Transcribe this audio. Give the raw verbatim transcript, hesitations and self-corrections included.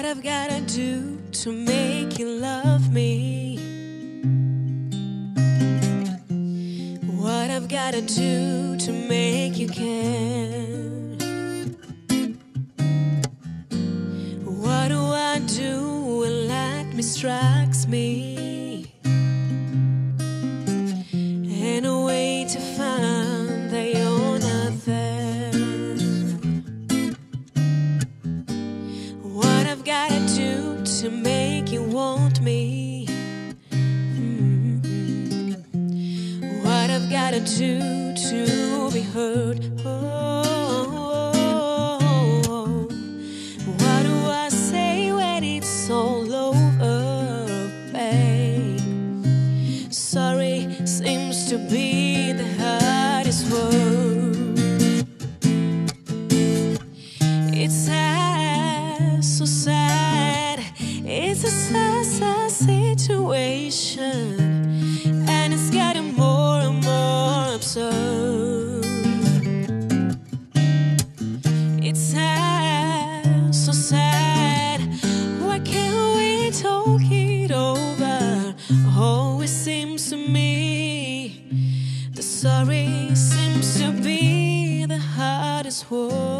I've gotta do to make you love me? What I've gotta do to make you care? What do I do when lightning strikes me? And a way to find that you're not there. What I've gotta do to make you want me? Mm-hmm. What I've gotta do to be heard? Oh, what do I say when it's all over, babe? Sorry seems to be the hardest word. It's sad, so sad. It's a sad, sad situation, and it's getting more and more absurd. It's sad, so sad. Why can't we talk it over? Oh, it seems to me the sorry seems to be the hardest word.